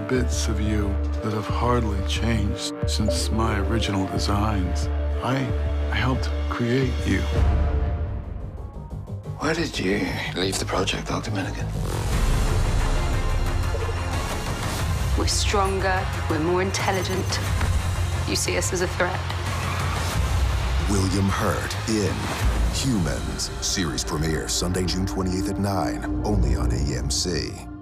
bits of you that have hardly changed since my original designs. I helped create you. Why did you leave the project, Dr. Milligan? We're stronger, we're more intelligent. You see us as a threat. William Hurt in Humans. Series premiere Sunday, June 28th at 9, only on AMC.